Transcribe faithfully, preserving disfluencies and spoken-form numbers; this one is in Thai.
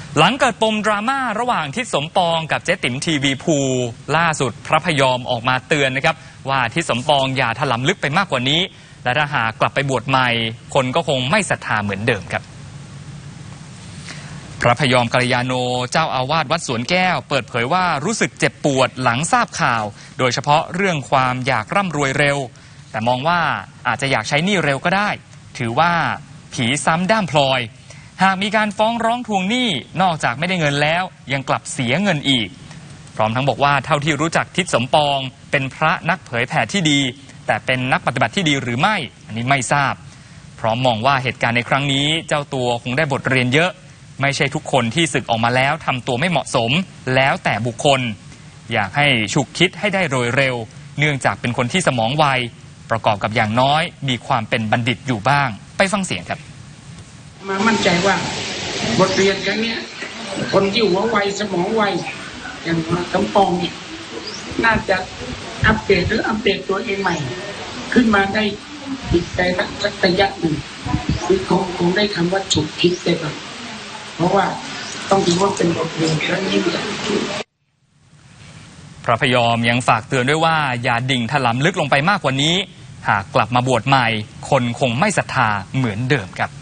หลังเกิดปมดราม่าระหว่างทิศสมปองกับเจ๊ติ๋มทีวีภูล่าสุดพระพยอมออกมาเตือนนะครับว่าทิศสมปองอย่าถลำลึกไปมากกว่านี้และถ้าหากกลับไปบวชใหม่คนก็คงไม่ศรัทธาเหมือนเดิมครับพระพยอมกัลยาโนเจ้าอาวาสวัดสวนแก้วเปิดเผยว่ารู้สึกเจ็บปวดหลังทราบข่าวโดยเฉพาะเรื่องความอยากร่ำรวยเร็วแต่มองว่าอาจจะอยากใช้หนี้เร็วก็ได้ถือว่าผีซ้ำด้ามพลอยหากมีการฟ้องร้องทวงหนี้นอกจากไม่ได้เงินแล้วยังกลับเสียเงินอีกพร้อมทั้งบอกว่าเท่าที่รู้จักทิศสมปองเป็นพระนักเผยแผ่ที่ดีแต่เป็นนักปฏิบัติที่ดีหรือไม่อันนี้ไม่ทราบพร้อมมองว่าเหตุการณ์ในครั้งนี้เจ้าตัวคงได้บทเรียนเยอะไม่ใช่ทุกคนที่สึกออกมาแล้วทำตัวไม่เหมาะสมแล้วแต่บุคคลอยากให้ฉุกคิดให้ได้โดยเร็วเนื่องจากเป็นคนที่สมองไวประกอบกับอย่างน้อยมีความเป็นบัณฑิตอยู่บ้างไปฟังเสียงครับมามั่นใจว่าบทเรียนครั้งนี้คนที่หัวไวสมองไวอย่างสมปองเนี่ยน่าจะอัปเดตหรืออัปเดตตัวเองใหม่ขึ้นมาได้อีกในระยะหนึ่งคือคงคงได้คำว่าฉุกคิดได้แบบเพราะว่าต้องถือว่าเป็นบทเรียนครั้งนี้พระพยอมยังฝากเตือนด้วยว่าอย่าดิ่งถลำลึกลงไปมากกว่านี้หากกลับมาบวชใหม่คนคงไม่ศรัทธาเหมือนเดิมครับ